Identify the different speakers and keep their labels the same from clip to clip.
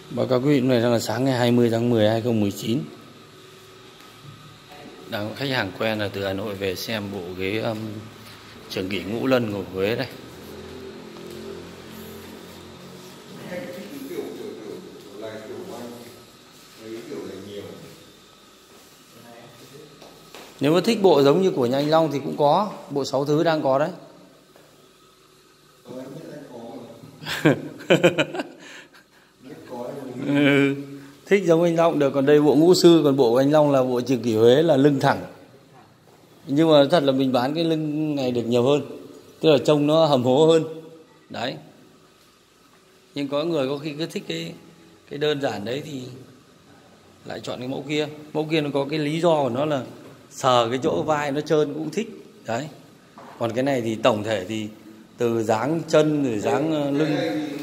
Speaker 1: Báo cáo quý vị, hôm nay đang là sáng ngày 20 tháng 10 2019. Đang có khách hàng quen là từ Hà Nội về xem bộ ghế Trường Kỷ Ngũ Lân của Huế đây. Nếu mà thích bộ giống như của nhà anh Long thì cũng có, bộ 6 thứ đang có đấy. Thích giống anh Long được, còn đây bộ Ngũ Sư, còn bộ của anh Long là bộ Trường Kỷ Huế là lưng thẳng. Nhưng mà thật là mình bán cái lưng này được nhiều hơn, tức là trông nó hầm hố hơn đấy. Nhưng có người có khi cứ thích cái đơn giản đấy thì lại chọn cái mẫu kia. Mẫu kia nó có cái lý do của nó là sờ cái chỗ vai nó trơn cũng thích đấy. Còn cái này thì tổng thể thì từ dáng chân rồi dáng lưng.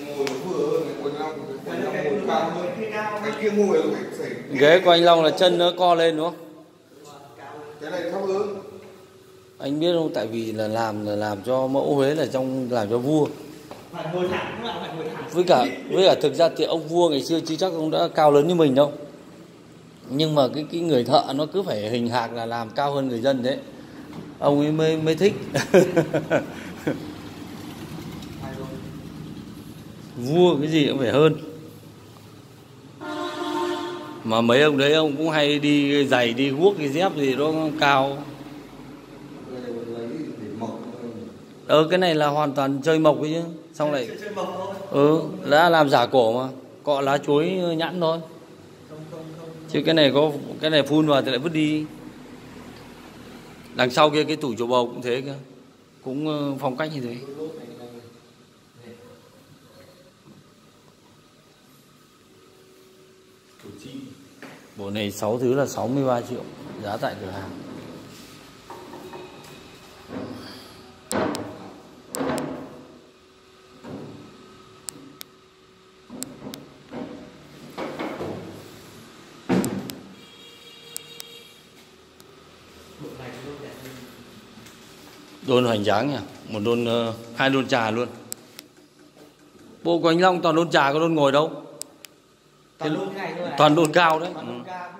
Speaker 1: Ghế của anh Long là chân nó co lên đúng không?
Speaker 2: Cái này thấp hơn.
Speaker 1: Anh biết không, tại vì là làm cho mẫu Huế là làm cho vua. Với cả thực ra thì ông vua ngày xưa chứ chắc ông đã cao lớn như mình đâu. Nhưng mà cái người thợ nó cứ phải hình hạc là làm cao hơn người dân đấy. Ông ấy mới thích. Vua cái gì cũng phải hơn. Mà mấy ông đấy ông cũng hay đi giày, đi guốc, đi dép gì đó cao. Cái này là hoàn toàn chơi mộc ấy chứ. Xong lại đã làm giả cổ mà, cọ lá chuối nhẵn thôi. Chứ cái này phun vào thì lại vứt đi. Đằng sau kia cái tủ chùa bầu cũng thế cơ, cũng phong cách như thế. Bộ này 6 thứ là 63 triệu, giá tại cửa hàng. Đôn hoành tráng nhỉ, một đôn, 2 đôn trà luôn. Bộ của anh Long toàn đôn trà, có đôn ngồi đâu.
Speaker 2: Toàn đôn này thôi à?
Speaker 1: Toàn đôn cao đấy.
Speaker 2: Toàn đôn cao.